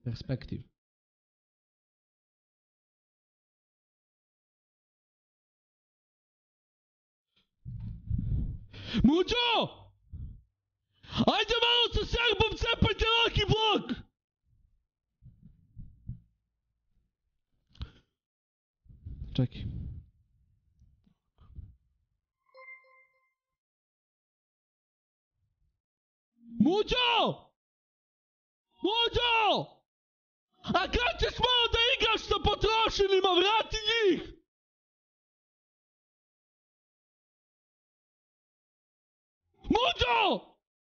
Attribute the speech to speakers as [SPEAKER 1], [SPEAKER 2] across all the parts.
[SPEAKER 1] Perspektiv. Muđo! Ajde malo sa Serbom cepajte laki blok! Čekaj. Muđo! Muđo! A kad ćeš malo da igraš sa potrošenima, vrati njih! Muđo!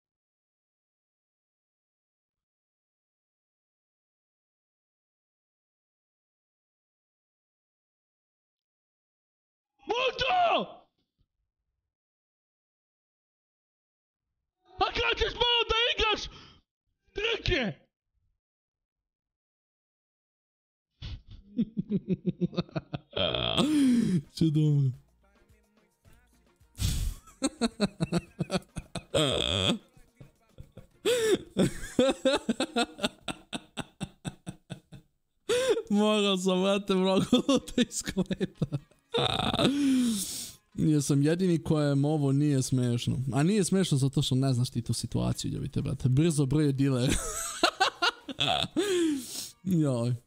[SPEAKER 1] Muđo! A kad ćeš malo da igraš trke? Čudovno. Morao sam, vrate, mnogo luta iskleta. Jesam jedini kojem ovo nije smešno. A nije smešno zato što ne znaš ti tu situaciju, ljubite, brate. Brzo broje dilera. Joj.